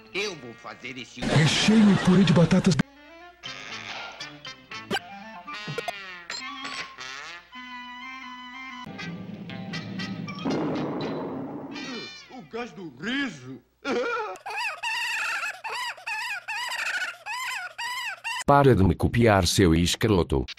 Eu vou fazer esse... Recheio e purê de batatas. O gás do riso. Para de me copiar, seu escroto.